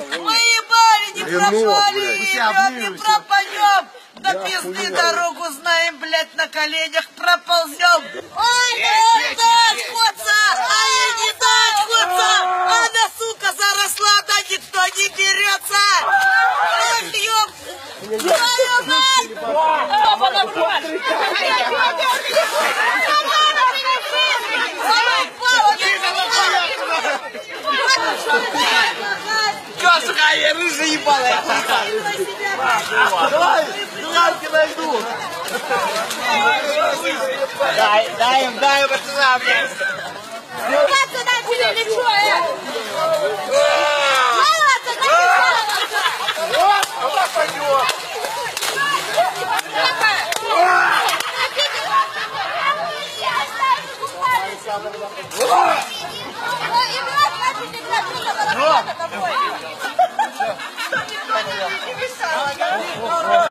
Мы ебали, не пропали, не пропадем. До пизды дорогу знаем, блядь, на коленях проползем. Ой, да, сходца, ай, не да, сходца. Она, сука, заросла, да никто не берется. Эх, ёб, твою мать. Опа, набрать. Чё, сука, я рыжая ебаная? Давай, дуралки найду. Дай, пацана, блядь. Как сюда тебе лицо, Куда пойдем? и